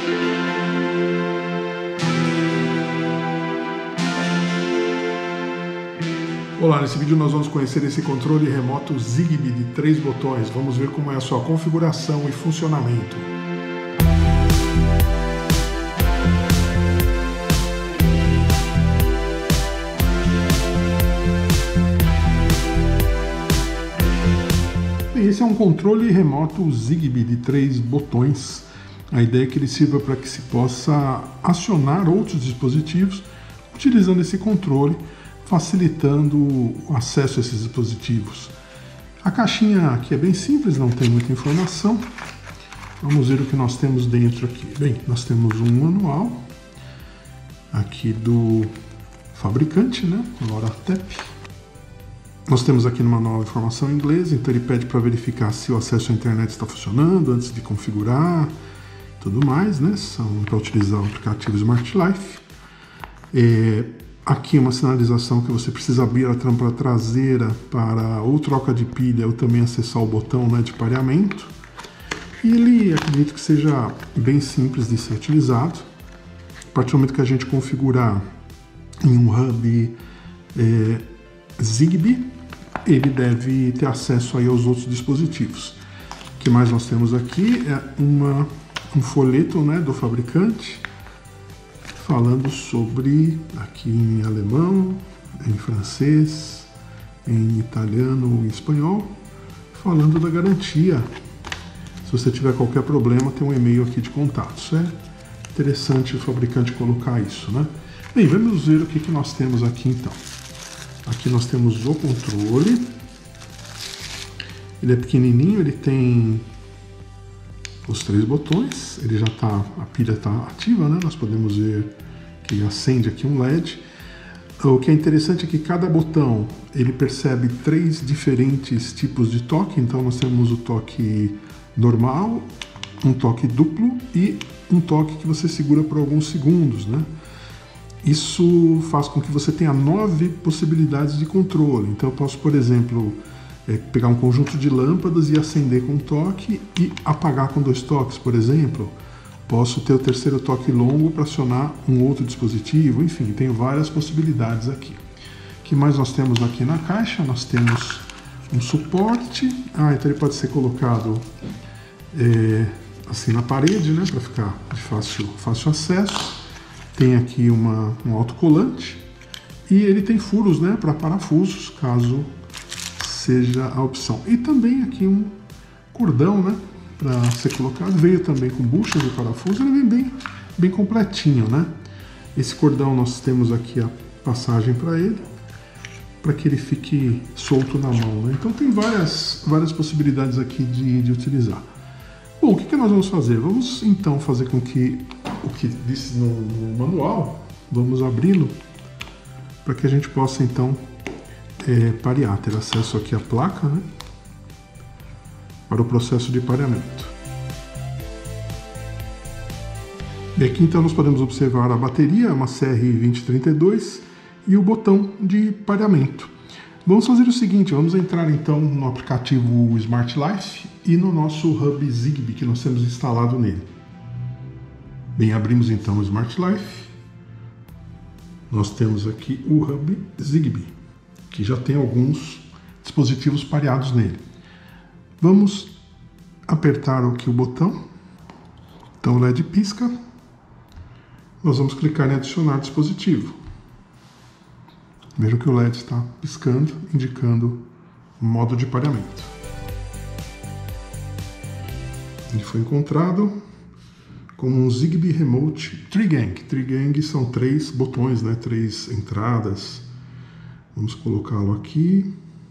Olá, nesse vídeo nós vamos conhecer esse controle remoto Zigbee de 3 botões. Vamos ver como é a sua configuração e funcionamento. Esse é um controle remoto Zigbee de 3 botões. A ideia é que ele sirva para que se possa acionar outros dispositivos utilizando esse controle, facilitando o acesso a esses dispositivos. A caixinha aqui é bem simples, não tem muita informação. Vamos ver o que nós temos dentro aqui. Bem, nós temos um manual aqui do fabricante, né? Loratep. Nós temos aqui no manual a informação em inglês, então ele pede para verificar se o acesso à internet está funcionando antes de configurar, tudo mais, né? São para utilizar o aplicativo Smart Life. Aqui uma sinalização que você precisa abrir a tampa traseira para ou troca de pilha ou também acessar o botão, né, de pareamento. E ele, acredito que seja bem simples de ser utilizado. A partir do momento que a gente configurar em um hub Zigbee, ele deve ter acesso aí aos outros dispositivos. O que mais nós temos aqui é um folheto, né, do fabricante, falando sobre, aqui em alemão, em francês, em italiano e espanhol, falando da garantia. Se você tiver qualquer problema, tem um e-mail aqui de contatos. É interessante o fabricante colocar isso, né? Bem, vamos ver o que nós temos aqui então. Aqui nós temos o controle. Ele é pequenininho, ele tem os 3 botões, ele já está, a pilha está ativa, né? Nós podemos ver que ele acende aqui um LED. O que é interessante é que cada botão ele percebe 3 diferentes tipos de toque. Então nós temos o toque normal, um toque duplo e um toque que você segura por alguns segundos, né? Isso faz com que você tenha 9 possibilidades de controle. Então eu posso, por exemplo, pegar um conjunto de lâmpadas e acender com um toque e apagar com 2 toques, por exemplo. Posso ter o terceiro toque longo para acionar um outro dispositivo. Enfim, tem várias possibilidades aqui. O que mais nós temos aqui na caixa? Nós temos um suporte. Então ele pode ser colocado assim na parede, né, para ficar de fácil acesso. Tem aqui um autocolante e ele tem furos, né, para parafusos, caso seja a opção. E também aqui um cordão, né, para ser colocado. Veio também com buchas de parafuso, ele vem bem completinho, né? Esse cordão nós temos aqui a passagem para ele, para que ele fique solto na mão, né? Então tem várias possibilidades aqui de utilizar. Bom, o que nós vamos fazer? Vamos então fazer com que o que disse no manual, vamos abri-lo para que a gente possa então parear, ter acesso aqui à placa, né, para o processo de pareamento. E aqui então nós podemos observar a bateria, uma CR2032 e o botão de pareamento. Vamos fazer o seguinte, vamos entrar então no aplicativo Smart Life e no nosso hub Zigbee que nós temos instalado nele. Bem, abrimos então o Smart Life. Nós temos aqui o hub Zigbee, que já tem alguns dispositivos pareados nele. Vamos apertar aqui o botão. Então o LED pisca. Nós vamos clicar em adicionar dispositivo. Veja que o LED está piscando, indicando o modo de pareamento. Ele foi encontrado como um Zigbee Remote Trigang. Trigang são 3 botões, né? 3 entradas. Vamos colocá-lo aqui.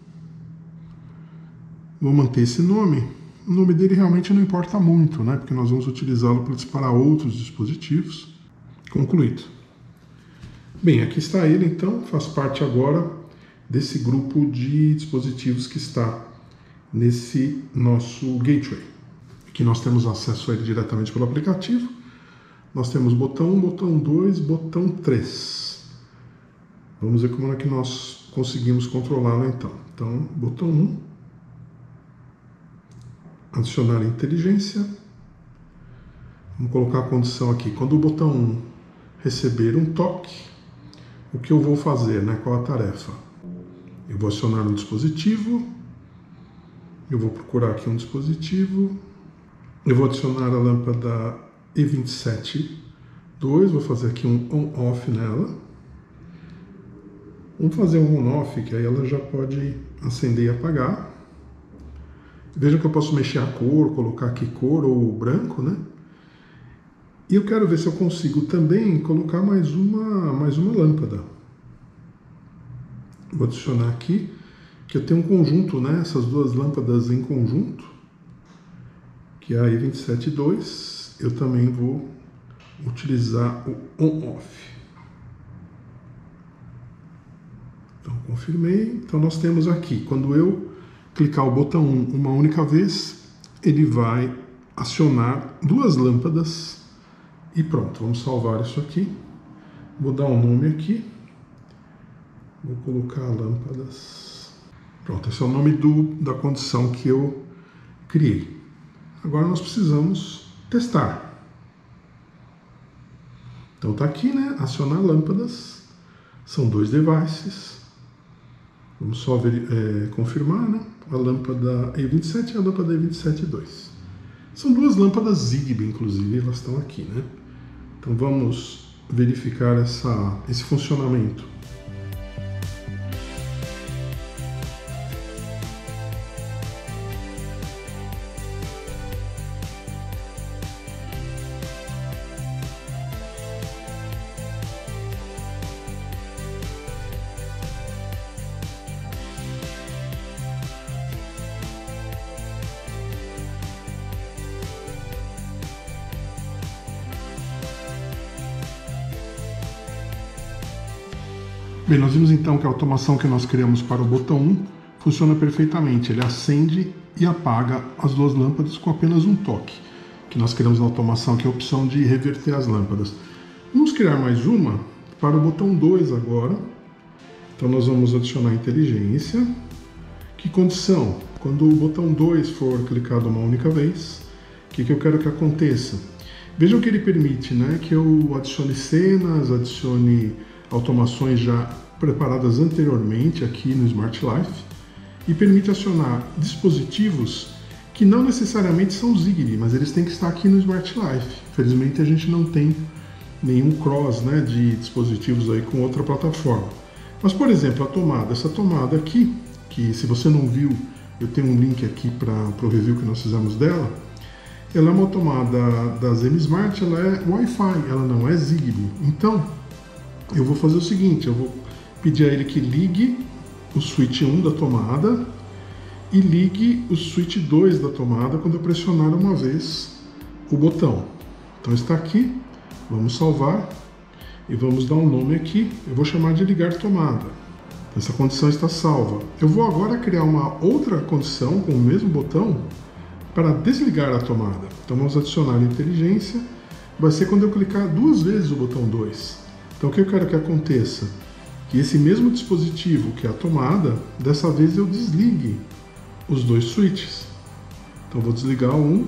Vou manter esse nome. O nome dele realmente não importa muito, né? Porque nós vamos utilizá-lo para disparar outros dispositivos. Concluído. Bem, aqui está ele então. Faz parte agora desse grupo de dispositivos que está nesse nosso gateway. Aqui nós temos acesso a ele diretamente pelo aplicativo. Nós temos botão 1, botão 2, botão 3. Vamos ver como é que nós conseguimos controlá-lo então. Então, botão 1, adicionar inteligência. Vamos colocar a condição aqui. Quando o botão 1 receber um toque, o que eu vou fazer, né? Qual a tarefa? Eu vou acionar um dispositivo, eu vou procurar aqui um dispositivo, eu vou adicionar a lâmpada E27-2, vou fazer aqui um on-off nela. Vamos fazer um on-off, que aí ela já pode acender e apagar. Veja que eu posso mexer a cor, colocar aqui cor ou branco, né? E eu quero ver se eu consigo também colocar mais uma lâmpada. Vou adicionar aqui, que eu tenho um conjunto, né? Essas duas lâmpadas em conjunto, que é a E27-2. Eu também vou utilizar o on-off. Então, confirmei. Então, nós temos aqui, quando eu clicar o botão 1 uma única vez, ele vai acionar duas lâmpadas e pronto. Vamos salvar isso aqui. Vou dar um nome aqui. Vou colocar lâmpadas. Pronto, esse é o nome da condição que eu criei. Agora nós precisamos testar. Então tá aqui, né? Acionar lâmpadas. São dois devices. Vamos só confirmar, né? A lâmpada E27 e a lâmpada E27-2. São duas lâmpadas Zigbee, inclusive, elas estão aqui, né? Então vamos verificar esse funcionamento. Bem, nós vimos então que a automação que nós criamos para o botão 1 funciona perfeitamente. Ele acende e apaga as duas lâmpadas com apenas um toque, que nós criamos na automação, que é a opção de reverter as lâmpadas. Vamos criar mais uma para o botão 2 agora. Então nós vamos adicionar inteligência. Que condição? Quando o botão 2 for clicado uma única vez, o que eu quero que aconteça? Vejam que ele permite, né, que eu adicione cenas, adicione automações já preparadas anteriormente aqui no Smart Life e permite acionar dispositivos que não necessariamente são Zigbee, mas eles têm que estar aqui no Smart Life. Infelizmente a gente não tem nenhum cross, né, de dispositivos aí com outra plataforma. Mas, por exemplo, a tomada, essa tomada aqui, que se você não viu, eu tenho um link aqui para o review que nós fizemos dela. Ela é uma tomada da ZenSmart, ela é Wi-Fi, ela não é Zigbee. Então, eu vou fazer o seguinte, eu vou pedir a ele que ligue o switch 1 da tomada e ligue o switch 2 da tomada quando eu pressionar uma vez o botão. Então está aqui, vamos salvar e vamos dar um nome aqui, eu vou chamar de ligar tomada. Essa condição está salva. Eu vou agora criar uma outra condição com o mesmo botão para desligar a tomada. Então vamos adicionar inteligência, vai ser quando eu clicar duas vezes o botão 2. Então o que eu quero que aconteça? Que esse mesmo dispositivo, que é a tomada, dessa vez eu desligue os dois switches. Então vou desligar um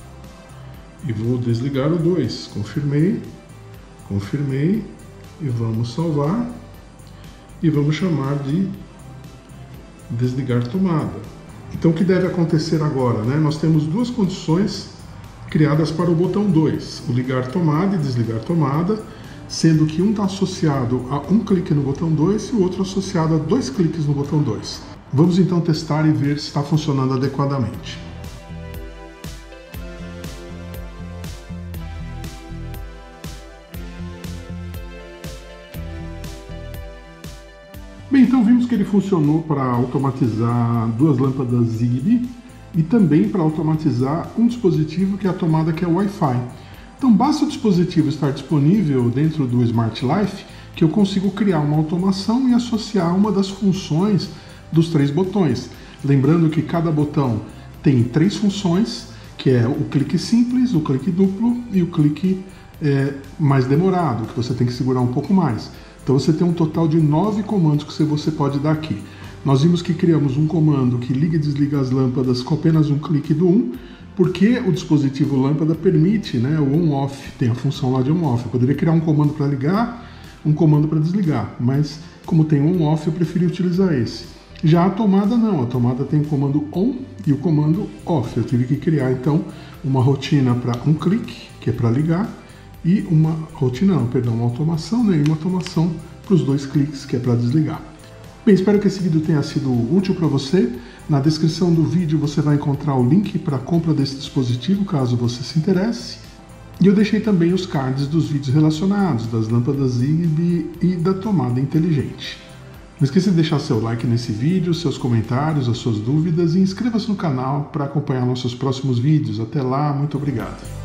e vou desligar o 2. Confirmei, confirmei e vamos salvar e vamos chamar de desligar tomada. Então o que deve acontecer agora, né? Nós temos duas condições criadas para o botão 2, o ligar tomada e desligar tomada, sendo que um está associado a um clique no botão 2 e o outro associado a 2 cliques no botão 2. Vamos então testar e ver se está funcionando adequadamente. Bem, então vimos que ele funcionou para automatizar duas lâmpadas Zigbee e também para automatizar um dispositivo que é a tomada que é Wi-Fi. Então basta o dispositivo estar disponível dentro do Smart Life que eu consigo criar uma automação e associar uma das funções dos 3 botões. Lembrando que cada botão tem 3 funções, que é o clique simples, o clique duplo e o clique mais demorado, que você tem que segurar um pouco mais. Então você tem um total de 9 comandos que você pode dar aqui. Nós vimos que criamos um comando que liga e desliga as lâmpadas com apenas um clique do 1, porque o dispositivo lâmpada permite, né, o on-off, tem a função lá de on-off. Eu poderia criar um comando para ligar, um comando para desligar, mas como tem on-off eu preferi utilizar esse. Já a tomada não, a tomada tem o comando on e o comando off. Eu tive que criar então uma rotina para um clique, que é para ligar, e uma rotina não, perdão, uma automação, né, e uma automação para os 2 cliques, que é para desligar. Bem, espero que esse vídeo tenha sido útil para você. Na descrição do vídeo você vai encontrar o link para a compra desse dispositivo, caso você se interesse. E eu deixei também os cards dos vídeos relacionados, das lâmpadas Zigbee e da tomada inteligente. Não esqueça de deixar seu like nesse vídeo, seus comentários, as suas dúvidas e inscreva-se no canal para acompanhar nossos próximos vídeos. Até lá, muito obrigado!